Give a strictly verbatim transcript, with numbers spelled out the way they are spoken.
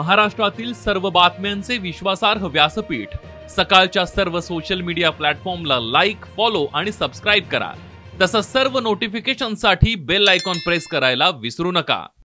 महाराष्ट्रातील सर्व बातम्यांचे विश्वासार्ह व्यासपीठ सकाळच्या सर्व सोशल मीडिया प्लॅटफॉर्मला लाईक, फॉलो आणि सबस्क्राइब करा। तसंच सर्व नोटिफिकेशनसाठी बेल आयकॉन प्रेस करायला विसरू नका।